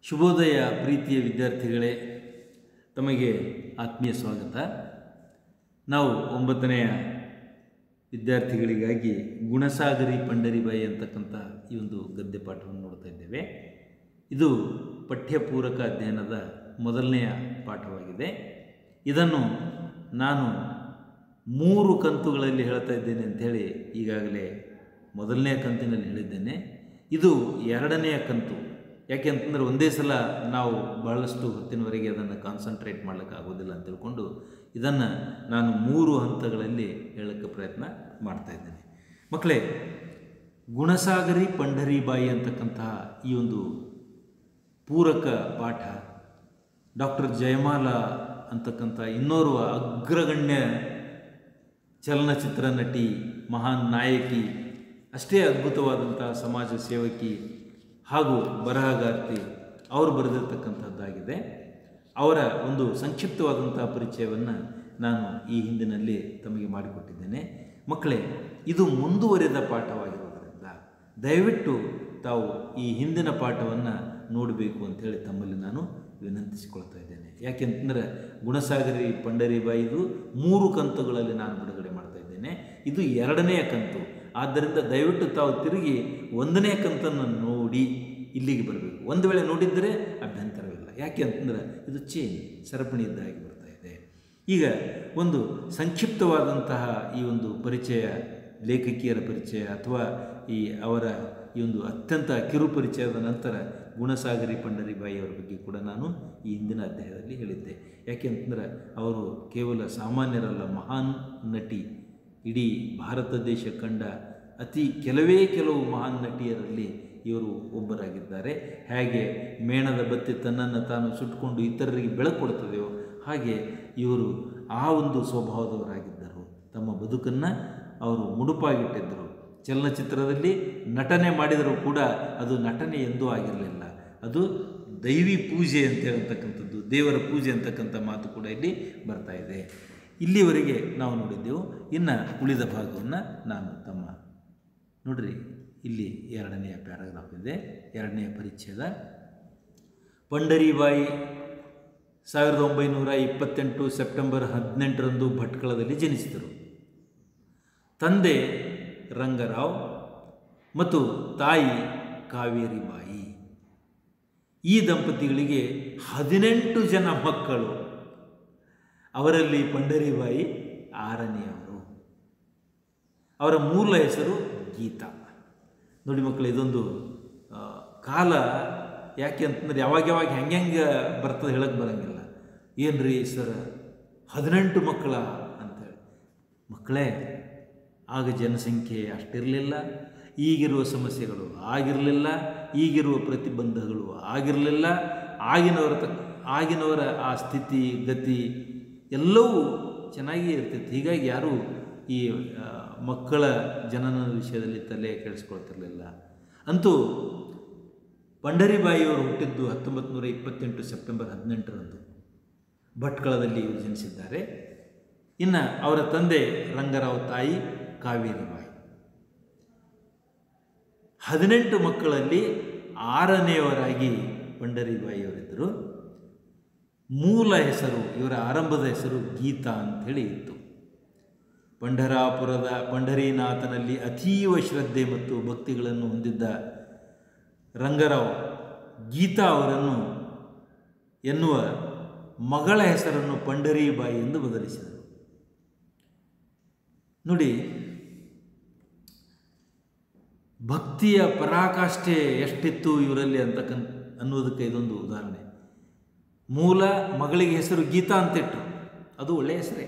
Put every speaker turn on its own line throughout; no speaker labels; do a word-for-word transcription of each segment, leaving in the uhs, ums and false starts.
ಶುಭೋದಯ ಪ್ರೀತಿಯ ವಿದ್ಯಾರ್ಥಿಗಳೇ, ತಮಗೆ ಆತ್ಮೀಯ ಸ್ವಾಗತ. ನಾವು ಒಂಬತ್ತನೆಯ ವಿದ್ಯಾರ್ಥಿಗಳಿಗಾಗಿ ಗುಣಸಾಗರಿ ಪಂಢರಿಬಾಯಿ ಅಂತಕ್ಕಂಥ ಈ ಒಂದು ಗದ್ಯ ಪಾಠವನ್ನು ನೋಡ್ತಾ ಇದ್ದೇವೆ. ಇದು ಪಠ್ಯಪೂರಕ ಅಧ್ಯಯನದ ಮೊದಲನೆಯ ಪಾಠವಾಗಿದೆ. ಇದನ್ನು ನಾನು ಮೂರು ಕಂತುಗಳಲ್ಲಿ ಹೇಳ್ತಾ ಇದ್ದೇನೆ ಅಂಥೇಳಿ ಈಗಾಗಲೇ ಮೊದಲನೆಯ ಕಂತಿನಲ್ಲಿ ಹೇಳಿದ್ದೇನೆ. ಇದು ಎರಡನೆಯ ಕಂತು. ಯಾಕೆ ಅಂತಂದರೆ ಒಂದೇ ಸಲ ನಾವು ಬಹಳಷ್ಟು ಹೊತ್ತಿನವರೆಗೆ ಅದನ್ನು ಕಾನ್ಸಂಟ್ರೇಟ್ ಮಾಡಲಿಕ್ಕೆ ಆಗೋದಿಲ್ಲ ಅಂತ ತಿಳ್ಕೊಂಡು ಇದನ್ನು ನಾನು ಮೂರು ಹಂತಗಳಲ್ಲಿ ಹೇಳೋಕ್ಕೆ ಪ್ರಯತ್ನ ಮಾಡ್ತಾ ಇದ್ದೇನೆ. ಮಕ್ಕಳೇ, ಗುಣಸಾಗರಿ ಪಂಢರಿಬಾಯಿ ಅಂತಕ್ಕಂತಹ ಈ ಒಂದು ಪೂರಕ ಪಾಠ ಡಾಕ್ಟರ್ ಜಯಮಾಲ ಅಂತಕ್ಕಂಥ ಇನ್ನೋರ್ವ ಅಗ್ರಗಣ್ಯ ಚಲನಚಿತ್ರ ನಟಿ, ಮಹಾನ್ ನಾಯಕಿ, ಅಷ್ಟೇ ಅದ್ಭುತವಾದಂಥ ಸಮಾಜ ಸೇವಕಿ ಹಾಗೂ ಬರಹಗಾರ್ತಿ ಅವರು ಬರೆದಿರ್ತಕ್ಕಂಥದ್ದಾಗಿದೆ. ಅವರ ಒಂದು ಸಂಕ್ಷಿಪ್ತವಾದಂಥ ಪರಿಚಯವನ್ನು ನಾನು ಈ ಹಿಂದಿನಲ್ಲಿ ತಮಗೆ ಮಾಡಿಕೊಟ್ಟಿದ್ದೇನೆ. ಮಕ್ಕಳೇ, ಇದು ಮುಂದುವರಿದ ಪಾಠವಾಗಿರೋದರಿಂದ ದಯವಿಟ್ಟು ತಾವು ಈ ಹಿಂದಿನ ಪಾಠವನ್ನು ನೋಡಬೇಕು ಅಂಥೇಳಿ ತಮ್ಮಲ್ಲಿ ನಾನು ವಿನಂತಿಸಿಕೊಳ್ತಾ ಇದ್ದೇನೆ. ಯಾಕೆಂತಂದರೆ ಗುಣಸಾಗರಿ ಪಂಢರಿಬಾಯಿದು ಮೂರು ಕಂತುಗಳಲ್ಲಿ ನಾನು ಬಿಡುಗಡೆ ಮಾಡ್ತಾ ಇದ್ದೇನೆ. ಇದು ಎರಡನೆಯ ಕಂತು. ಆದ್ದರಿಂದ ದಯವಿಟ್ಟು ತಾವು ತಿರುಗಿ ಒಂದನೇ ಕಂತನ್ನು ನೋಡಿ ಇಲ್ಲಿಗೆ ಬರಬೇಕು. ಒಂದು ವೇಳೆ ನೋಡಿದ್ದರೆ ಅಭ್ಯಂತರವಿಲ್ಲ. ಯಾಕೆ ಅಂತಂದರೆ ಇದು ಚೇನ್ ಸರಪಣಿ ಇದ್ದಾಗಿ ಬರ್ತಾ ಇದೆ. ಈಗ ಒಂದು ಸಂಕ್ಷಿಪ್ತವಾದಂತಹ ಈ ಒಂದು ಪರಿಚಯ, ಲೇಖಕಿಯರ ಪರಿಚಯ ಅಥವಾ ಈ ಅವರ ಈ ಒಂದು ಅತ್ಯಂತ ಕಿರು ಪರಿಚಯದ ನಂತರ ಗುಣಸಾಗರಿ ಪಂಢರಿಬಾಯಿ ಅವರ ಬಗ್ಗೆ ಕೂಡ ನಾನು ಈ ಹಿಂದಿನ ಅಧ್ಯಾಯದಲ್ಲಿ ಹೇಳಿದ್ದೆ. ಯಾಕೆ ಅಂತಂದರೆ ಅವರು ಕೇವಲ ಸಾಮಾನ್ಯರಲ್ಲ, ಮಹಾನ್ ನಟಿ. ಇಡೀ ಭಾರತ ದೇಶ ಕಂಡ ಅತಿ ಕೆಲವೇ ಕೆಲವು ಮಹಾನ್ ನಟಿಯರಲ್ಲಿ ಇವರು ಒಬ್ಬರಾಗಿದ್ದಾರೆ. ಹೇಗೆ ಮೇಣದ ಬತ್ತಿ ತನ್ನನ್ನು ತಾನು ಸುಟ್ಟುಕೊಂಡು ಇತರರಿಗೆ ಬೆಳಕು ಕೊಡ್ತದೆಯೋ ಹಾಗೆ ಇವರು ಆ ಒಂದು ಸ್ವಭಾವದವರಾಗಿದ್ದರು. ತಮ್ಮ ಬದುಕನ್ನು ಅವರು ಮುಡುಪಾಗಿಟ್ಟಿದ್ದರು. ಚಲನಚಿತ್ರದಲ್ಲಿ ನಟನೆ ಮಾಡಿದರೂ ಕೂಡ ಅದು ನಟನೆ ಎಂದೂ ಆಗಿರಲಿಲ್ಲ. ಅದು ದೈವಿ ಪೂಜೆ ಅಂತ ಹೇಳ್ತಕ್ಕಂಥದ್ದು, ದೇವರ ಪೂಜೆ ಅಂತಕ್ಕಂಥ ಮಾತು ಕೂಡ ಇಲ್ಲಿ ಬರ್ತಾ ಇದೆ. ಇಲ್ಲಿವರೆಗೆ ನಾವು ನೋಡಿದ್ದೆವು. ಇನ್ನು ಉಳಿದ ಭಾಗವನ್ನು ನಾನು ತಮ್ಮ ನೋಡ್ರಿ, ಇಲ್ಲಿ ಎರಡನೆಯ ಪ್ಯಾರಾಗ್ರಾಫ್ ಇದೆ, ಎರಡನೆಯ ಪರಿಚ್ಛೇದ. ಪಂಢರಿಬಾಯಿ ಸಾವಿರದ ಒಂಬೈನೂರ ಇಪ್ಪತ್ತೆಂಟು ಸೆಪ್ಟೆಂಬರ್ ಹದಿನೆಂಟರಂದು ಭಟ್ಕಳದಲ್ಲಿ ಜನಿಸಿದರು. ತಂದೆ ರಂಗರಾವ್ ಮತ್ತು ತಾಯಿ ಕಾವೇರಿಬಾಯಿ. ಈ ದಂಪತಿಗಳಿಗೆ ಹದಿನೆಂಟು ಜನ ಮಕ್ಕಳು. ಅವರಲ್ಲಿ ಪಂಢರಿಬಾಯಿ ಆರನೆಯವರು. ಅವರ ಮೂಲ ಹೆಸರು ಗೀತಾ. ನೋಡಿ ಮಕ್ಕಳು, ಇದೊಂದು ಕಾಲ. ಯಾಕೆ ಅಂತಂದರೆ ಯಾವಾಗ ಯಾವಾಗ ಹೆಂಗೆ ಹೆಂಗೆ ಬರ್ತದೆ ಹೇಳಕ್ಕೆ ಬರೋಂಗಿಲ್ಲ. ಏನು ರೀ ಸರ್ ಹದಿನೆಂಟು ಮಕ್ಕಳ ಅಂಥೇಳಿ. ಮಕ್ಕಳೇ, ಆಗ ಜನಸಂಖ್ಯೆ ಅಷ್ಟಿರಲಿಲ್ಲ, ಈಗಿರುವ ಸಮಸ್ಯೆಗಳು ಆಗಿರಲಿಲ್ಲ, ಈಗಿರುವ ಪ್ರತಿಬಂಧಗಳು ಆಗಿರಲಿಲ್ಲ. ಆಗಿನವರ ತ ಆಗಿನವರ ಆ ಸ್ಥಿತಿ ಗತಿ ಎಲ್ಲವೂ ಚೆನ್ನಾಗಿಯೇ ಇರ್ತಿತ್ತು. ಹೀಗಾಗಿ ಯಾರೂ ಈ ಮಕ್ಕಳ ಜನನದ ವಿಷಯದಲ್ಲಿ ತಲೆ ಕೆಡಿಸ್ಕೊಳ್ತಿರಲಿಲ್ಲ. ಅಂತೂ ಪಂಢರಿಬಾಯಿಯವರು ಹುಟ್ಟಿದ್ದು ಹತ್ತೊಂಬತ್ತು ನೂರ ಇಪ್ಪತ್ತೆಂಟು ಸೆಪ್ಟೆಂಬರ್ ಹದಿನೆಂಟರಂದು ಭಟ್ಕಳದಲ್ಲಿ ಇವರು ಜನಿಸಿದ್ದಾರೆ. ಇನ್ನು ಅವರ ತಂದೆ ರಂಗರಾವ್, ತಾಯಿ ಕಾವೇರಿಬಾಯಿ. ಹದಿನೆಂಟು ಮಕ್ಕಳಲ್ಲಿ ಆರನೆಯವರಾಗಿ ಪಂಢರಿಬಾಯಿಯವರಿದ್ದರು. ಮೂಲ ಹೆಸರು, ಇವರ ಆರಂಭದ ಹೆಸರು ಗೀತಾ ಅಂಥೇಳಿ ಇತ್ತು. ಪಂಢರಾಪುರದ ಪಂಢರೀನಾಥನಲ್ಲಿ ಅತೀವ ಶ್ರದ್ಧೆ ಮತ್ತು ಭಕ್ತಿಗಳನ್ನು ಹೊಂದಿದ್ದ ರಂಗರಾವ್ ಗೀತಾ ಅವರನ್ನು ಎನ್ನುವ ಮಗಳ ಹೆಸರನ್ನು ಪಂಢರಿಬಾಯಿ ಎಂದು ಬದಲಿಸಿದರು. ನೋಡಿ, ಭಕ್ತಿಯ ಪರಾಕಾಷ್ಠೆ ಎಷ್ಟಿತ್ತು ಇವರಲ್ಲಿ ಅಂತಕ್ಕಂಥ ಅನ್ನೋದಕ್ಕೆ ಇದೊಂದು ಉದಾಹರಣೆ. ಮೂಲ ಮಗಳಿಗೆ ಹೆಸರು ಗೀತಾ ಅಂತಿಟ್ಟರು, ಅದು ಒಳ್ಳೆಯ ಹೆಸರೇ.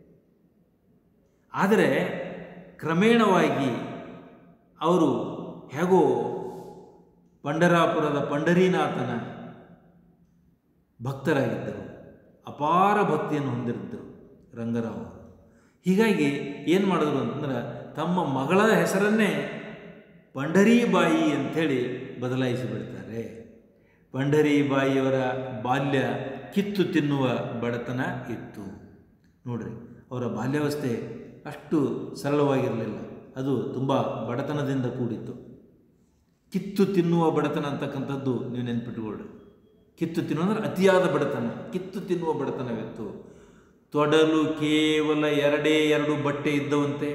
ಆದರೆ ಕ್ರಮೇಣವಾಗಿ ಅವರು ಹೇಗೋ ಪಂಢರಾಪುರದ ಪಂಢರೀನಾಥನ ಭಕ್ತರಾಗಿದ್ದರು. ಅಪಾರ ಭಕ್ತಿಯನ್ನು ಹೊಂದಿರಿದ್ದರು ರಂಗರಾವ್ ಅವರು. ಹೀಗಾಗಿ ಏನು ಮಾಡಿದ್ರು ಅಂತಂದ್ರೆ ತಮ್ಮ ಮಗಳ ಹೆಸರನ್ನೇ ಪಂಢರಿಬಾಯಿ ಅಂಥೇಳಿ ಬದಲಾಯಿಸಿ ಬಿಡ್ತಾರೆ. ಪಂಢರಿಬಾಯಿಯವರ ಬಾಲ್ಯ ಕಿತ್ತು ತಿನ್ನುವ ಬಡತನ ಇತ್ತು. ನೋಡ್ರಿ, ಅವರ ಬಾಲ್ಯಾವಸ್ಥೆ ಅಷ್ಟು ಸರಳವಾಗಿರಲಿಲ್ಲ. ಅದು ತುಂಬ ಬಡತನದಿಂದ ಕೂಡಿತ್ತು. ಕಿತ್ತು ತಿನ್ನುವ ಬಡತನ ಅಂತಕ್ಕಂಥದ್ದು ನೀವು ನೆನ್ಪಿಟ್ಕೊಳ್ಳಿ. ಕಿತ್ತು ತಿನ್ನುವ ಅಂದರೆ ಅತಿಯಾದ ಬಡತನ, ಕಿತ್ತು ತಿನ್ನುವ ಬಡತನವಿತ್ತು. ತೊಡಲು ಕೇವಲ ಎರಡೇ ಎರಡು ಬಟ್ಟೆ ಇದ್ದವಂತೆ.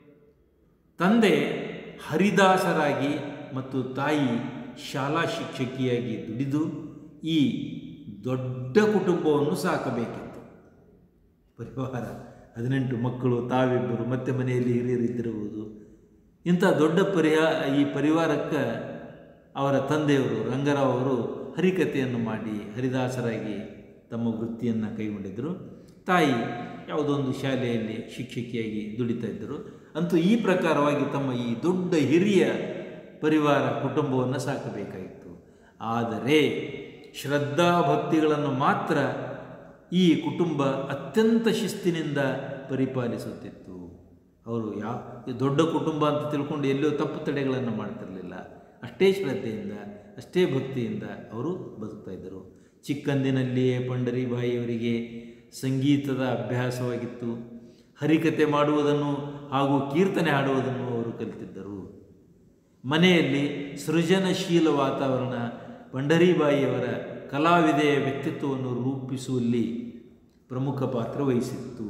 ತಂದೆ ಹರಿದಾಸರಾಗಿ ಮತ್ತು ತಾಯಿ ಶಾಲಾ ಶಿಕ್ಷಕಿಯಾಗಿ ದುಡಿದು ಈ ದೊಡ್ಡ ಕುಟುಂಬವನ್ನು ಸಾಕಬೇಕಿತ್ತು. ಪರಿವಾರ ಹದಿನೆಂಟು ಮಕ್ಕಳು, ತಾವಿಬ್ಬರು, ಮತ್ತೆ ಮನೆಯಲ್ಲಿ ಹಿರಿಯರಿದ್ದಿರುವುದು. ಇಂಥ ದೊಡ್ಡ ಪರಿಹಾ ಈ ಪರಿವಾರಕ್ಕೆ ಅವರ ತಂದೆಯವರು ರಂಗರಾವ್ ಅವರು ಹರಿಕಥೆಯನ್ನು ಮಾಡಿ ಹರಿದಾಸರಾಗಿ ತಮ್ಮ ವೃತ್ತಿಯನ್ನು ಕೈಗೊಂಡಿದ್ದರು. ತಾಯಿ ಯಾವುದೋ ಒಂದು ಶಾಲೆಯಲ್ಲಿ ಶಿಕ್ಷಕಿಯಾಗಿ ದುಡಿತಾ ಇದ್ದರು. ಅಂತೂ ಈ ಪ್ರಕಾರವಾಗಿ ತಮ್ಮ ಈ ದೊಡ್ಡ ಹಿರಿಯ ಪರಿವಾರ ಕುಟುಂಬವನ್ನು ಸಾಕಬೇಕಾಗಿತ್ತು. ಆದರೆ ಶ್ರದ್ಧಾ ಭಕ್ತಿಗಳನ್ನು ಮಾತ್ರ ಈ ಕುಟುಂಬ ಅತ್ಯಂತ ಶಿಸ್ತಿನಿಂದ ಪರಿಪಾಲಿಸುತ್ತಿತ್ತು. ಅವರು ಯಾವ ದೊಡ್ಡ ಕುಟುಂಬ ಅಂತ ತಿಳ್ಕೊಂಡು ಎಲ್ಲೋ ತಪ್ಪು ತಡೆಗಳನ್ನು ಮಾಡ್ತಿರಲಿಲ್ಲ. ಅಷ್ಟೇ ಶ್ರದ್ಧೆಯಿಂದ, ಅಷ್ಟೇ ಭಕ್ತಿಯಿಂದ ಅವರು ಬದುಕ್ತಾ ಇದ್ದರು. ಚಿಕ್ಕಂದಿನಲ್ಲಿಯೇ ಪಂಢರಿಬಾಯಿಯವರಿಗೆ ಸಂಗೀತದ ಅಭ್ಯಾಸವಾಗಿತ್ತು. ಹರಿಕಥೆ ಮಾಡುವುದನ್ನು ಹಾಗೂ ಕೀರ್ತನೆ ಹಾಡುವುದನ್ನು ಅವರು ಕಲಿತಿದ್ದರು. ಮನೆಯಲ್ಲಿ ಸೃಜನಶೀಲ ವಾತಾವರಣ ಪಂಢರಿಬಾಯಿಯವರ ಕಲಾವಿದೆಯ ವ್ಯಕ್ತಿತ್ವವನ್ನು ರೂಪಿಸುವಲ್ಲಿ ಪ್ರಮುಖ ಪಾತ್ರ ವಹಿಸಿತ್ತು.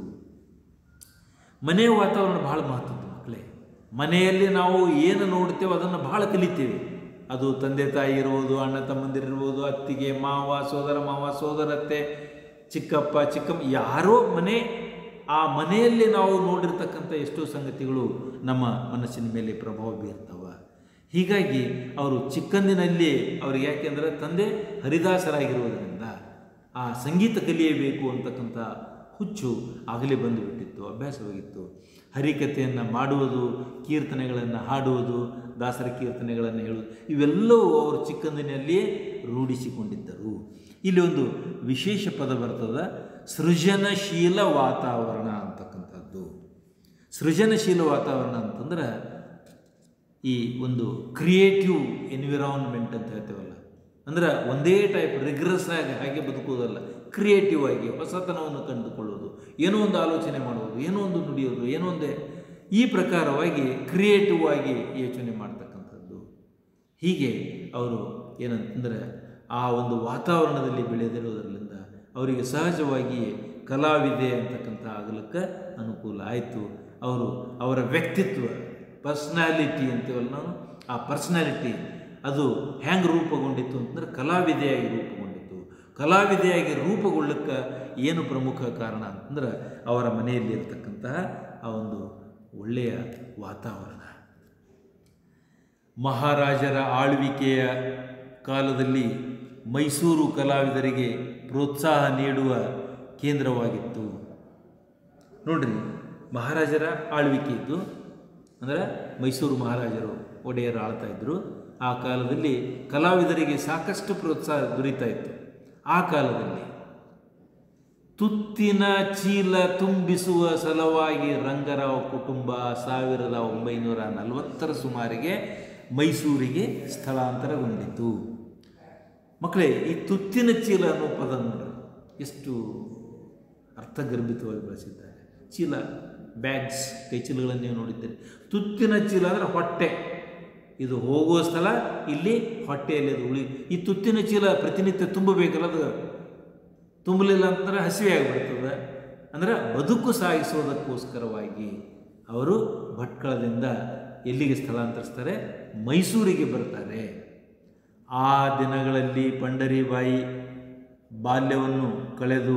ಮನೆಯ ವಾತಾವರಣ ಬಹಳ ಮಹತ್ವದ್ದು ಮಕ್ಕಳೇ. ಮನೆಯಲ್ಲಿ ನಾವು ಏನು ನೋಡ್ತೇವೆ ಅದನ್ನು ಬಹಳ ಕಲಿತೇವೆ. ಅದು ತಂದೆ ತಾಯಿ ಇರ್ಬೋದು, ಅಣ್ಣ ತಮ್ಮಂದಿರಿರ್ಬೋದು, ಅತ್ತಿಗೆ ಮಾವ, ಸೋದರ ಮಾವ, ಸೋದರತ್ತೆ, ಚಿಕ್ಕಪ್ಪ ಚಿಕ್ಕಮ್ಮ, ಯಾರೋ ಮನೆ, ಆ ಮನೆಯಲ್ಲಿ ನಾವು ನೋಡಿರ್ತಕ್ಕಂಥ ಎಷ್ಟೋ ಸಂಗತಿಗಳು ನಮ್ಮ ಮನಸ್ಸಿನ ಮೇಲೆ ಪ್ರಭಾವ ಬೀರ್ತವೆ. ಹೀಗಾಗಿ ಅವರು ಚಿಕ್ಕಂದಿನಲ್ಲಿ ಅವ್ರಿಗೆ ಯಾಕೆಂದರೆ ತಂದೆ ಹರಿದಾಸರಾಗಿರುವುದರಿಂದ ಆ ಸಂಗೀತ ಕಲಿಯಬೇಕು ಅಂತಕ್ಕಂಥ ಹುಚ್ಚು ಆಗಲೇ ಬಂದುಬಿಟ್ಟಿತ್ತು, ಅಭ್ಯಾಸವಾಗಿತ್ತು. ಹರಿಕಥೆಯನ್ನು ಮಾಡುವುದು, ಕೀರ್ತನೆಗಳನ್ನು ಹಾಡುವುದು, ದಾಸರ ಕೀರ್ತನೆಗಳನ್ನು ಹೇಳುವುದು, ಇವೆಲ್ಲವೂ ಅವರು ಚಿಕ್ಕಂದಿನಲ್ಲಿಯೇ ರೂಢಿಸಿಕೊಂಡಿದ್ದರು. ಇಲ್ಲಿ ಒಂದು ವಿಶೇಷ ಪದ ಬರ್ತದೆ, ಸೃಜನಶೀಲ ವಾತಾವರಣ ಅಂತಕ್ಕಂಥದ್ದು. ಸೃಜನಶೀಲ ವಾತಾವರಣ ಅಂತಂದ್ರೆ ಈ ಒಂದು ಕ್ರಿಯೇಟಿವ್ ಎನ್ವಿರಾನ್ಮೆಂಟ್ ಅಂತ ಹೇಳ್ತೇವಲ್ಲ, ಅಂದ್ರೆ ಒಂದೇ ಟೈಪ್ ರಿಗ್ರೆಸ್ ಆಗಿ ಹಾಗೆ ಬದುಕುವುದಲ್ಲ, ಕ್ರಿಯೇಟಿವ್ ಆಗಿ ಹೊಸತನವನ್ನು ಕಂಡುಕೊಳ್ಳೋದು, ಏನೋ ಒಂದು ಆಲೋಚನೆ ಮಾಡುವುದು, ಏನೋ ಒಂದು ನುಡಿಯೋದು, ಏನೋ ಒಂದೇ ಈ ಪ್ರಕಾರವಾಗಿ ಕ್ರಿಯೇಟಿವ್ ಆಗಿ ಯೋಚನೆ ಮಾಡ್ತಕ್ಕಂಥದ್ದು. ಹೀಗೆ ಅವರು ಏನಂತಂದರೆ ಆ ಒಂದು ವಾತಾವರಣದಲ್ಲಿ ಬೆಳೆದಿರೋದರಿಂದ ಅವರಿಗೆ ಸಹಜವಾಗಿ ಕಲಾವಿದೆ ಅಂತಕ್ಕಂಥ ಆಗಲಿಕ್ಕೆ ಅನುಕೂಲ ಆಯಿತು. ಅವರು ಅವರ ವ್ಯಕ್ತಿತ್ವ, ಪರ್ಸ್ನಾಲಿಟಿ ಅಂತೀವಲ್ಲ ನಾವು, ಆ ಪರ್ಸ್ನಾಲಿಟಿ ಅದು ಹೆಂಗೆ ರೂಪುಗೊಂಡಿತ್ತು ಅಂತಂದ್ರೆ ಕಲಾವಿದೆಯಾಗಿ ರೂಪುಗೊಂಡಿತ್ತು. ಕಲಾವಿದೆಯಾಗಿ ರೂಪುಗೊಳ್ಳಕ್ಕೆ ಏನು ಪ್ರಮುಖ ಕಾರಣ ಅಂತಂದ್ರೆ ಅವರ ಮನೆಯಲ್ಲಿ ಇರತಕ್ಕಂತಹ ಆ ಒಂದು ಒಳ್ಳೆಯ ವಾತಾವರಣ. ಮಹಾರಾಜರ ಆಳ್ವಿಕೆಯ ಕಾಲದಲ್ಲಿ ಮೈಸೂರು ಕಲಾವಿದರಿಗೆ ಪ್ರೋತ್ಸಾಹ ನೀಡುವ ಕೇಂದ್ರವಾಗಿತ್ತು. ನೋಡ್ರಿ, ಮಹಾರಾಜರ ಆಳ್ವಿಕೆ ಇದ್ದು ಅಂದರೆ ಮೈಸೂರು ಮಹಾರಾಜರು ಒಡೆಯರು ಆಳ್ತಾ ಇದ್ದರು. ಆ ಕಾಲದಲ್ಲಿ ಕಲಾವಿದರಿಗೆ ಸಾಕಷ್ಟು ಪ್ರೋತ್ಸಾಹ ದೊರೀತಾ ಇತ್ತು. ಆ ಕಾಲದಲ್ಲಿ ತುತ್ತಿನ ಚೀಲ ತುಂಬಿಸುವ ಸಲುವಾಗಿ ರಂಗರಾವ್ ಕುಟುಂಬ ಸಾವಿರದ ಒಂಬೈನೂರ ನಲವತ್ತರ ಸುಮಾರಿಗೆ ಮೈಸೂರಿಗೆ ಸ್ಥಳಾಂತರಗೊಂಡಿತು. ಮಕ್ಕಳೇ, ಈ ತುತ್ತಿನ ಚೀಲ ಅನ್ನೋ ಪದ ನೋಡ್ರಿ ಎಷ್ಟು ಅರ್ಥಗರ್ಭಿತವಾಗಿ ಬಳಸಿದ್ದಾರೆ. ಚೀಲ, ಬ್ಯಾಗ್ಸ್, ಕೈಚೀಲಗಳನ್ನು ನೀವು ನೋಡಿದ್ದೀರಿ. ತುತ್ತಿನ ಚೀಲ ಅಂದರೆ ಹೊಟ್ಟೆ, ಇದು ಹೋಗುವ ಸ್ಥಳ, ಇಲ್ಲಿ ಹೊಟ್ಟೆಯಲ್ಲಿ ಅದು ಉಳಿ. ಈ ತುತ್ತಿನ ಚೀಲ ಪ್ರತಿನಿತ್ಯ ತುಂಬಬೇಕಲ್ಲ, ಅದು ತುಂಬಲಿಲ್ಲ ಅಂತಂದರೆ ಹಸಿವೆ ಆಗಿಬಿಡ್ತದೆ. ಅಂದರೆ ಬದುಕು ಸಾಗಿಸೋದಕ್ಕೋಸ್ಕರವಾಗಿ ಅವರು ಭಟ್ಕಳದಿಂದ ಎಲ್ಲಿಗೆ ಸ್ಥಳಾಂತರಿಸ್ತಾರೆ? ಮೈಸೂರಿಗೆ ಬರ್ತಾರೆ. ಆ ದಿನಗಳಲ್ಲಿ ಪಂಢರಿಬಾಯಿ ಬಾಲ್ಯವನ್ನು ಕಳೆದು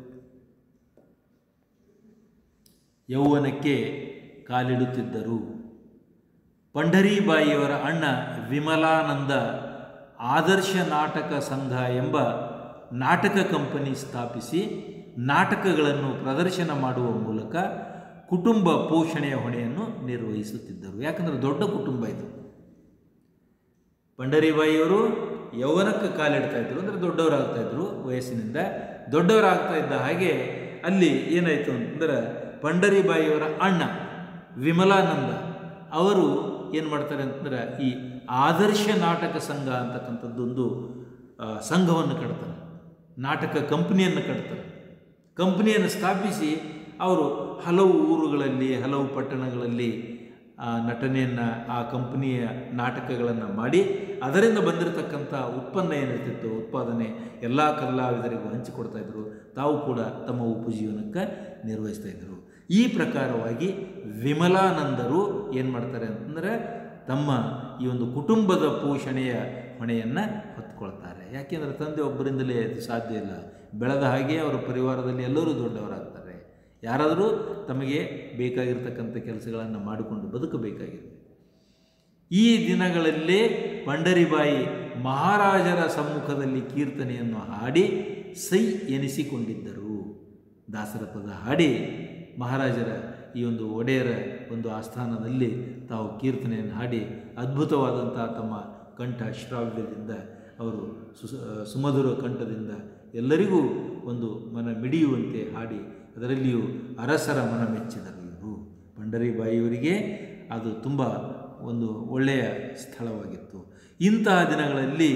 ಯೌವನಕ್ಕೆ ಕಾಲಿಡುತ್ತಿದ್ದರು. ಪಂಢರಿಬಾಯಿಯವರ ಅಣ್ಣ ವಿಮಲಾನಂದ ಆದರ್ಶ ನಾಟಕ ಸಂಘ ಎಂಬ ನಾಟಕ ಕಂಪನಿ ಸ್ಥಾಪಿಸಿ ನಾಟಕಗಳನ್ನು ಪ್ರದರ್ಶನ ಮಾಡುವ ಮೂಲಕ ಕುಟುಂಬ ಪೋಷಣೆಯ ಹೊಣೆಯನ್ನು ನಿರ್ವಹಿಸುತ್ತಿದ್ದರು. ಯಾಕಂದರೆ ದೊಡ್ಡ ಕುಟುಂಬ ಇದು. ಪಂಢರಿಬಾಯಿಯವರು ಯೌವನಕ್ಕೆ ಕಾಲಿಡ್ತಾ ಇದ್ರು, ಅಂದರೆ ದೊಡ್ಡವರಾಗ್ತಾ ಇದ್ರು ವಯಸ್ಸಿನಿಂದ. ದೊಡ್ಡವರಾಗ್ತಾ ಇದ್ದ ಹಾಗೆ ಅಲ್ಲಿ ಏನಾಯಿತು ಅಂತಂದ್ರೆ ಪಂಢರಿಬಾಯಿಯವರ ಅಣ್ಣ ವಿಮಲಾನಂದ ಅವರು ಏನು ಮಾಡ್ತಾರೆ ಅಂತಂದ್ರೆ ಈ ಆದರ್ಶ ನಾಟಕ ಸಂಘ ಅಂತಕ್ಕಂಥದ್ದೊಂದು ಸಂಘವನ್ನು ಕಟ್ತಾರೆ, ನಾಟಕ ಕಂಪ್ನಿಯನ್ನು ಕಟ್ತಾರೆ. ಕಂಪ್ನಿಯನ್ನು ಸ್ಥಾಪಿಸಿ ಅವರು ಹಲವು ಊರುಗಳಲ್ಲಿ, ಹಲವು ಪಟ್ಟಣಗಳಲ್ಲಿ ಆ ನಟನೆಯನ್ನು, ಆ ಕಂಪನಿಯ ನಾಟಕಗಳನ್ನು ಮಾಡಿ ಅದರಿಂದ ಬಂದಿರತಕ್ಕಂಥ ಉತ್ಪನ್ನ ಏನಿರ್ತಿತ್ತು, ಉತ್ಪಾದನೆ ಎಲ್ಲ ಕಲಾವಿದರಿಗೂ ಹಂಚಿಕೊಡ್ತಾಯಿದ್ರು. ತಾವು ಕೂಡ ತಮ್ಮ ಉಪಜೀವನಕ್ಕೆ ನಿರ್ವಹಿಸ್ತಾಯಿದ್ರು. ಈ ಪ್ರಕಾರವಾಗಿ ವಿಮಲಾನಂದರು ಏನು ಮಾಡ್ತಾರೆ ಅಂತಂದರೆ ತಮ್ಮ ಈ ಒಂದು ಕುಟುಂಬದ ಪೋಷಣೆಯ ಹೊಣೆಯನ್ನು ಹೊತ್ಕೊಳ್ತಾರೆ. ಯಾಕೆಂದರೆ ತಂದೆ ಒಬ್ಬರಿಂದಲೇ ಅದು ಸಾಧ್ಯ ಇಲ್ಲ. ಬೆಳೆದ ಹಾಗೆ ಅವರ ಪರಿವಾರದಲ್ಲಿ ಎಲ್ಲರೂ ದೊಡ್ಡವರಾಗ್ತಾರೆ. ಯಾರಾದರೂ ತಮಗೆ ಬೇಕಾಗಿರ್ತಕ್ಕಂಥ ಕೆಲಸಗಳನ್ನು ಮಾಡಿಕೊಂಡು ಬದುಕಬೇಕಾಗಿದೆ. ಈ ದಿನಗಳಲ್ಲೇ ಪಂಢರಿಬಾಯಿ ಮಹಾರಾಜರ ಸಮ್ಮುಖದಲ್ಲಿ ಕೀರ್ತನೆಯನ್ನು ಹಾಡಿ ಸೈ ಎನಿಸಿಕೊಂಡಿದ್ದರು. ದಾಸರ ಪದ ಹಾಡಿ ಮಹಾರಾಜರ ಈ ಒಂದು ಒಡೆಯರ ಒಂದು ಆಸ್ಥಾನದಲ್ಲಿ ತಾವು ಕೀರ್ತನೆಯನ್ನು ಹಾಡಿ ಅದ್ಭುತವಾದಂಥ ತಮ್ಮ ಕಂಠ ಶ್ರಾವ್ಯದಿಂದ ಅವರು ಸುಸ ಸುಮಧುರ ಕಂಠದಿಂದ ಎಲ್ಲರಿಗೂ ಒಂದು ಮನ ಮಿಡಿಯುವಂತೆ ಹಾಡಿ ಅದರಲ್ಲಿಯೂ ಅರಸರ ಮನ ಮೆಚ್ಚಿದರು. ಇವರು ಪಂಢರಿಬಾಯಿಯವರಿಗೆ ಅದು ತುಂಬ ಒಂದು ಒಳ್ಳೆಯ ಸ್ಥಳವಾಗಿತ್ತು. ಇಂತಹ ದಿನಗಳಲ್ಲಿ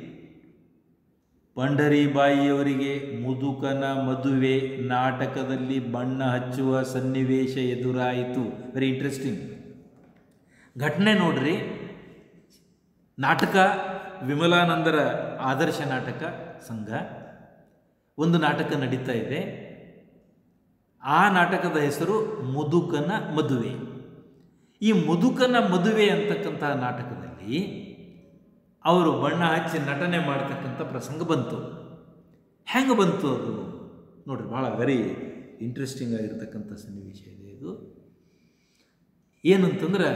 ಪಂಢರಿಬಾಯಿಯವರಿಗೆ ಮುದುಕನ ಮದುವೆ ನಾಟಕದಲ್ಲಿ ಬಣ್ಣ ಹಚ್ಚುವ ಸನ್ನಿವೇಶ ಎದುರಾಯಿತು. ವೆರಿ ಇಂಟ್ರೆಸ್ಟಿಂಗ್ ಘಟನೆ ನೋಡ್ರಿ. ನಾಟಕ ವಿಮಲಾನಂದರ ಆದರ್ಶ ನಾಟಕ ಸಂಘ ಒಂದು ನಾಟಕ ನಡೀತಾ ಇದೆ. ಆ ನಾಟಕದ ಹೆಸರು ಮುದುಕನ ಮದುವೆ. ಈ ಮುದುಕನ ಮದುವೆ ಅಂತಕ್ಕಂತಹ ನಾಟಕದಲ್ಲಿ ಅವರು ಬಣ್ಣ ಹಚ್ಚಿ ನಟನೆ ಮಾಡ್ತಕ್ಕಂಥ ಪ್ರಸಂಗ ಬಂತು. ಹೆಂಗೆ ಬಂತು ಅದು ನೋಡ್ರಿ, ಭಾಳ ವೆರಿ ಇಂಟ್ರೆಸ್ಟಿಂಗ್ ಆಗಿರ್ತಕ್ಕಂಥ ಸನ್ನಿವೇಶ ಇದೆ ಇದು. ಏನಂತಂದ್ರೆ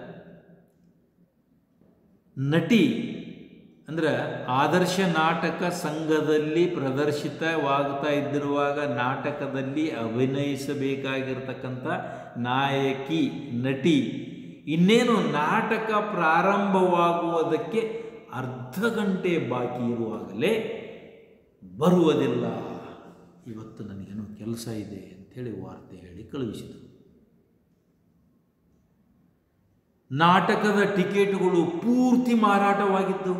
ನಟಿ ಅಂದ್ರೆ ಆದರ್ಶ ನಾಟಕ ಸಂಘದಲ್ಲಿ ಪ್ರದರ್ಶಿತವಾಗ್ತಾ ಇದ್ದಿರುವಾಗ ನಾಟಕದಲ್ಲಿ ಅಭಿನಯಿಸಬೇಕಾಗಿರ್ತಕ್ಕಂಥ ನಾಯಕಿ ನಟಿ ಇನ್ನೇನು ನಾಟಕ ಪ್ರಾರಂಭವಾಗುವುದಕ್ಕೆ ಅರ್ಧ ಗಂಟೆ ಬಾಕಿ ಇರುವಾಗಲೇ ಬರುವುದಿಲ್ಲ, ಇವತ್ತು ನನಗೇನೋ ಕೆಲಸ ಇದೆ ಅಂಥೇಳಿ ವಾರ್ತೆ ಹೇಳಿ ಕಳುಹಿಸಿದರು. ನಾಟಕದ ಟಿಕೆಟ್ಗಳು ಪೂರ್ತಿ ಮಾರಾಟವಾಗಿದ್ದವು.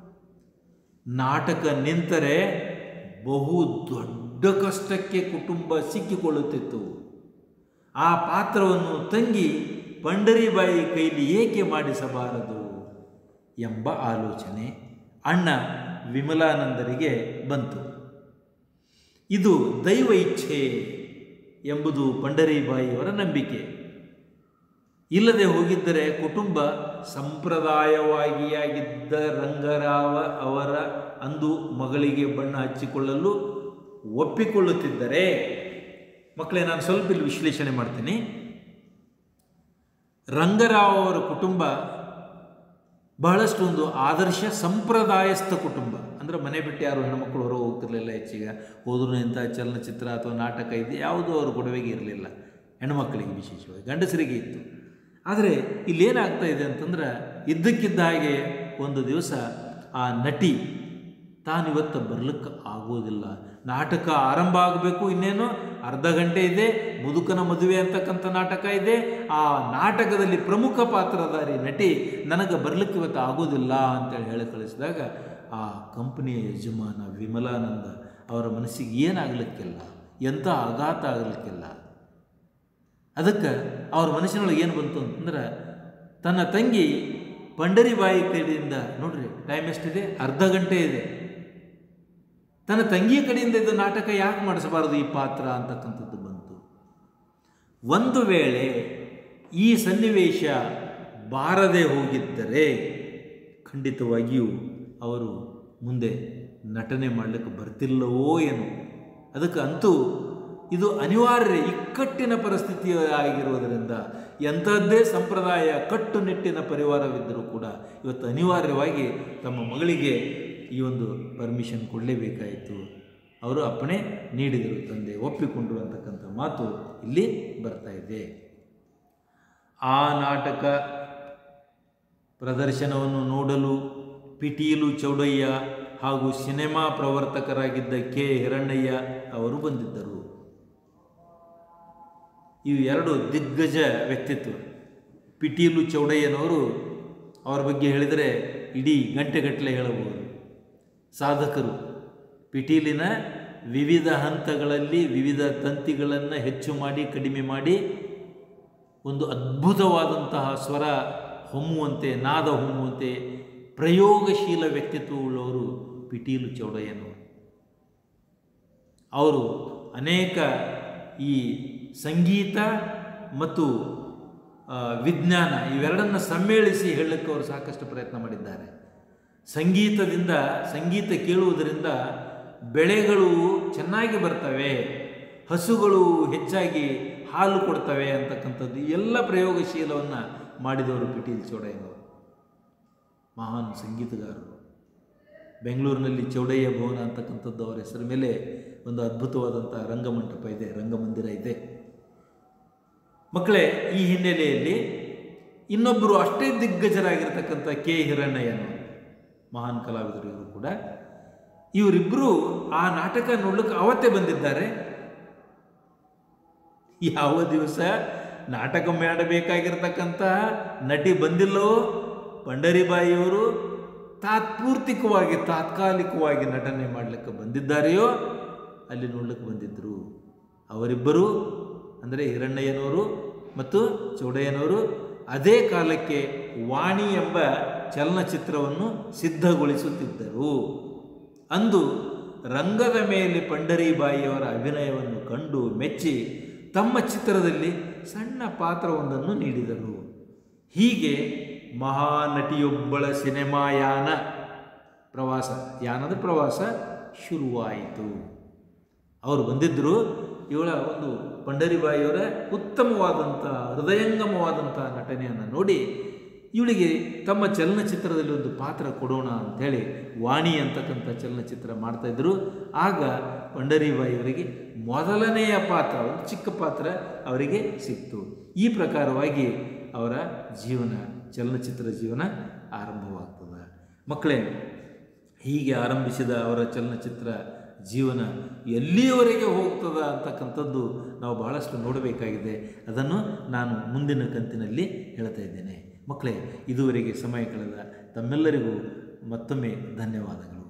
ನಾಟಕ ನಿಂತರೆ ಬಹು ದೊಡ್ಡ ಕಷ್ಟಕ್ಕೆ ಕುಟುಂಬ ಸಿಕ್ಕಿಕೊಳ್ಳುತ್ತಿತ್ತು. ಆ ಪಾತ್ರವನ್ನು ತಂಗಿ ಪಂಢರಿಬಾಯಿ ಕೈಲಿ ಏಕೆ ಮಾಡಿಸಬಾರದು ಎಂಬ ಆಲೋಚನೆ ಅಣ್ಣ ವಿಮಲಾನಂದರಿಗೆ ಬಂತು. ಇದು ದೈವ ಇಚ್ಛೆ ಎಂಬುದು ಪಂಢರಿಬಾಯಿಯವರ ನಂಬಿಕೆ. ಇಲ್ಲದೆ ಹೋಗಿದ್ದರೆ ಕುಟುಂಬ ಸಂಪ್ರದಾಯವಾಗಿಯಾಗಿದ್ದ ರಂಗರಾವ ಅವರ ಅಂದು ಮಗಳಿಗೆ ಬಣ್ಣ ಹಚ್ಚಿಕೊಳ್ಳಲು ಒಪ್ಪಿಕೊಳ್ಳುತ್ತಿದ್ದರೆ, ಮಕ್ಕಳೇ ನಾನು ಸ್ವಲ್ಪ ಇಲ್ಲಿ ವಿಶ್ಲೇಷಣೆ ಮಾಡ್ತೀನಿ. ರಂಗರಾವ್ ಅವರ ಕುಟುಂಬ ಬಹಳಷ್ಟು ಒಂದು ಆದರ್ಶ ಸಂಪ್ರದಾಯಸ್ಥ ಕುಟುಂಬ. ಅಂದರೆ ಮನೆ ಬಿಟ್ಟು ಯಾರು ಹೆಣ್ಮಕ್ಳು ಹೊರ ಹೋಗ್ತಿರ್ಲಿಲ್ಲ. ಹೆಚ್ಚಿಗೆ ಹೋದ್ರೂ ಇಂಥ ಚಲನಚಿತ್ರ ಅಥವಾ ನಾಟಕ ಇದೆ ಯಾವುದೂ ಅವ್ರ ಗೊಡವೆಗೆ ಇರಲಿಲ್ಲ, ಹೆಣ್ಮಕ್ಳಿಗೆ ವಿಶೇಷವಾಗಿ, ಗಂಡಸರಿಗೆ ಇತ್ತು. ಆದರೆ ಇಲ್ಲೇನಾಗ್ತಾ ಇದೆ ಅಂತಂದ್ರೆ ಇದ್ದಕ್ಕಿದ್ದ ಹಾಗೆ ಒಂದು ದಿವಸ ಆ ನಟಿ ತಾನಿವತ್ತು ಬರ್ಲಿಕ್ಕೆ ಆಗೋದಿಲ್ಲ, ನಾಟಕ ಆರಂಭ ಆಗಬೇಕು, ಇನ್ನೇನು ಅರ್ಧ ಗಂಟೆ ಇದೆ, ಮುದುಕನ ಮದುವೆ ಅಂತಕ್ಕಂಥ ನಾಟಕ ಇದೆ, ಆ ನಾಟಕದಲ್ಲಿ ಪ್ರಮುಖ ಪಾತ್ರಧಾರಿ ನಟಿ ನನಗೆ ಬರ್ಲಿಕ್ಕೆ ಇವತ್ತು ಆಗೋದಿಲ್ಲ ಅಂತೇಳಿ ಹೇಳಿ ಕಳಿಸಿದಾಗ ಆ ಕಂಪನಿಯ ಯಜಮಾನ ವಿಮಲಾನಂದ ಅವರ ಮನಸ್ಸಿಗೆ ಏನಾಗಲಿಕ್ಕಿಲ್ಲ, ಎಂಥ ಆಘಾತ ಆಗಲಿಕ್ಕಿಲ್ಲ. ಅದಕ್ಕೆ ಅವ್ರ ಮನಸ್ಸಿನೊಳಗೆ ಏನು ಬಂತು ಅಂತಂದ್ರೆ ತನ್ನ ತಂಗಿ ಪಂಢರಿಬಾಯಿ ಕಡೆಯಿಂದ, ನೋಡ್ರಿ ಟೈಮ್ ಎಷ್ಟಿದೆ, ಅರ್ಧ ಗಂಟೆ ಇದೆ, ತನ್ನ ತಂಗಿಯ ಕಡೆಯಿಂದ ಇದು ನಾಟಕ ಯಾಕೆ ಮಾಡಿಸಬಾರದು ಈ ಪಾತ್ರ ಅಂತಕ್ಕಂಥದ್ದು ಬಂತು. ಒಂದು ವೇಳೆ ಈ ಸನ್ನಿವೇಶ ಬಾರದೆ ಹೋಗಿದ್ದರೆ ಖಂಡಿತವಾಗಿಯೂ ಅವರು ಮುಂದೆ ನಟನೆ ಮಾಡಲಿಕ್ಕೆ ಬರ್ತಿಲ್ಲವೋ ಏನೋ. ಅದಕ್ಕೆ ಅಂತೂ ಇದು ಅನಿವಾರ್ಯ ಇಕ್ಕಟ್ಟಿನ ಪರಿಸ್ಥಿತಿ ಆಗಿರುವುದರಿಂದ ಎಂಥದ್ದೇ ಸಂಪ್ರದಾಯ ಕಟ್ಟುನಿಟ್ಟಿನ ಪರಿವಾರವಿದ್ದರೂ ಕೂಡ ಇವತ್ತು ಅನಿವಾರ್ಯವಾಗಿ ತಮ್ಮ ಮಗಳಿಗೆ ಈ ಒಂದು ಪರ್ಮಿಷನ್ ಕೊಡಲೇಬೇಕಾಯಿತು. ಅವರು ಅಪ್ಪಣೆ ನೀಡಿದರು, ತಂದೆ ಒಪ್ಪಿಕೊಂಡರು ಅಂತಕ್ಕಂಥ ಮಾತು ಇಲ್ಲಿ ಬರ್ತಾ ಇದೆ. ಆ ನಾಟಕ ಪ್ರದರ್ಶನವನ್ನು ನೋಡಲು ಪಿಟೀಲು ಚೌಡಯ್ಯ ಹಾಗೂ ಸಿನಿಮಾ ಪ್ರವರ್ತಕರಾಗಿದ್ದ ಕೆ ಹಿರಣ್ಣಯ್ಯ ಅವರು ಬಂದಿದ್ದರು. ಇವು ಎರಡು ದಿಗ್ಗಜ ವ್ಯಕ್ತಿತ್ವ. ಪಿಟೀಲು ಚೌಡಯ್ಯನವರು ಅವರ ಬಗ್ಗೆ ಹೇಳಿದರೆ ಇಡೀ ಗಂಟೆಗಟ್ಟಲೆ ಹೇಳಬಹುದು. ಸಾಧಕರು, ಪಿಟೀಲಿನ ವಿವಿಧ ಹಂತಗಳಲ್ಲಿ ವಿವಿಧ ತಂತಿಗಳನ್ನು ಹೆಚ್ಚು ಮಾಡಿ ಕಡಿಮೆ ಮಾಡಿ ಒಂದು ಅದ್ಭುತವಾದಂತಹ ಸ್ವರ ಹೊಮ್ಮುವಂತೆ, ನಾದ ಹೊಮ್ಮುವಂತೆ ಪ್ರಯೋಗಶೀಲ ವ್ಯಕ್ತಿತ್ವವುಳ್ಳವರು ಪಿಟೀಲು ಚೌಡಯ್ಯನವರು. ಅವರು ಅನೇಕ ಈ ಸಂಗೀತ ಮತ್ತು ವಿಜ್ಞಾನ ಇವೆರಡನ್ನು ಸಮ್ಮೇಳಿಸಿ ಹೇಳಲಿಕ್ಕೆ ಅವರು ಸಾಕಷ್ಟು ಪ್ರಯತ್ನ ಮಾಡಿದ್ದಾರೆ. ಸಂಗೀತದಿಂದ, ಸಂಗೀತ ಕೇಳುವುದರಿಂದ ಬೆಳೆಗಳು ಚೆನ್ನಾಗಿ ಬರ್ತವೆ, ಹಸುಗಳು ಹೆಚ್ಚಾಗಿ ಹಾಲು ಕೊಡ್ತವೆ ಅಂತಕ್ಕಂಥದ್ದು ಎಲ್ಲ ಪ್ರಯೋಗಶೀಲವನ್ನು ಮಾಡಿದವರು ಪಿಟೀಲ್ ಚೌಡಯ್ಯನವರು. ಮಹಾನ್ ಸಂಗೀತಗಾರರು. ಬೆಂಗಳೂರಿನಲ್ಲಿ ಚೌಡಯ್ಯ ಭವನ ಅಂತಕ್ಕಂಥದ್ದು ಅವರ ಹೆಸರ ಮೇಲೆ ಒಂದು ಅದ್ಭುತವಾದಂಥ ರಂಗಮಂಟಪ ಇದೆ, ರಂಗಮಂದಿರ ಇದೆ. ಮಕ್ಕಳೇ, ಈ ಹಿನ್ನೆಲೆಯಲ್ಲಿ ಇನ್ನೊಬ್ಬರು ಅಷ್ಟೇ ದಿಗ್ಗಜರಾಗಿರ್ತಕ್ಕಂಥ ಕೆ ಹಿರಣ್ಣಯ್ಯನವರು, ಮಹಾನ್ ಕಲಾವಿದರು ಇವರು ಕೂಡ. ಇವರಿಬ್ಬರು ಆ ನಾಟಕ ನೋಡ್ಲಿಕ್ಕೆ ಅವತ್ತೇ ಬಂದಿದ್ದಾರೆ. ಯಾವ ದಿವಸ ನಾಟಕ ಮಾಡಬೇಕಾಗಿರ್ತಕ್ಕಂಥ ನಟಿ ಬಂದಿಲ್ಲವೋ, ಪಂಢರಿಬಾಯಿಯವರು ತಾತ್ಪೂರ್ತಿಕವಾಗಿ ತಾತ್ಕಾಲಿಕವಾಗಿ ನಟನೆ ಮಾಡಲಿಕ್ಕೆ ಬಂದಿದ್ದಾರೆಯೋ ಅಲ್ಲಿ ನೋಡ್ಲಿಕ್ಕೆ ಬಂದಿದ್ದರು. ಅವರಿಬ್ಬರು ಅಂದರೆ ಹಿರಣ್ಣಯ್ಯನವರು ಮತ್ತು ಚೌಡಯ್ಯನವರು ಅದೇ ಕಾಲಕ್ಕೆ ವಾಣಿ ಎಂಬ ಚಲನಚಿತ್ರವನ್ನು ಸಿದ್ಧಗೊಳಿಸುತ್ತಿದ್ದರು. ಅಂದು ರಂಗದ ಮೇಲೆ ಪಂಢರಿಬಾಯಿಯವರ ಅಭಿನಯವನ್ನು ಕಂಡು ಮೆಚ್ಚಿ ತಮ್ಮ ಚಿತ್ರದಲ್ಲಿ ಸಣ್ಣ ಪಾತ್ರವೊಂದನ್ನು ನೀಡಿದರು. ಹೀಗೆ ಮಹಾನಟಿಯೊಬ್ಬಳ ಸಿನಿಮಾಯಾನ ಪ್ರವಾಸ, ಯಾನದ ಪ್ರವಾಸ ಶುರುವಾಯಿತು. ಅವರು ಬಂದಿದ್ದರು. ಇವಳ ಒಂದು ಪಂಢರಿಬಾಯಿಯವರ ಉತ್ತಮವಾದಂಥ ಹೃದಯಂಗಮವಾದಂಥ ನಟನೆಯನ್ನು ನೋಡಿ ಇವಳಿಗೆ ತಮ್ಮ ಚಲನಚಿತ್ರದಲ್ಲಿ ಒಂದು ಪಾತ್ರ ಕೊಡೋಣ ಅಂಥೇಳಿ ವಾಣಿ ಅಂತಕ್ಕಂಥ ಚಲನಚಿತ್ರ ಮಾಡ್ತಾಯಿದ್ರು. ಆಗ ಪಂಢರಿಬಾಯಿಯವರಿಗೆ ಮೊದಲನೆಯ ಪಾತ್ರ, ಒಂದು ಚಿಕ್ಕ ಪಾತ್ರ ಅವರಿಗೆ ಸಿಕ್ತು. ಈ ಪ್ರಕಾರವಾಗಿ ಅವರ ಜೀವನ, ಚಲನಚಿತ್ರ ಜೀವನ ಆರಂಭವಾಗ್ತದೆ. ಮಕ್ಕಳೇ, ಹೀಗೆ ಆರಂಭಿಸಿದ ಅವರ ಚಲನಚಿತ್ರ ಜೀವನ ಎಲ್ಲಿಯವರೆಗೆ ಹೋಗ್ತದೆ ಅಂತಕ್ಕಂಥದ್ದು ನಾವು ಬಹಳಷ್ಟು ನೋಡಬೇಕಾಗಿದೆ. ಅದನ್ನು ನಾನು ಮುಂದಿನ ಕಂತಿನಲ್ಲಿ ಹೇಳ್ತಾ ಇದ್ದೇನೆ. ಮಕ್ಕಳೇ, ಇದುವರೆಗೆ ಸಮಯ ಕಳೆದ ತಮ್ಮೆಲ್ಲರಿಗೂ ಮತ್ತೊಮ್ಮೆ ಧನ್ಯವಾದಗಳು.